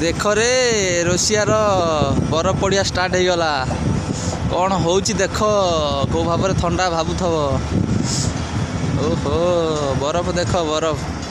देख रे रोसियार बरफ पड़िया स्टार्ट हो गला कौन हो देख कौ भाव थंडा भावुथब ओहो बरफ देख बरफ।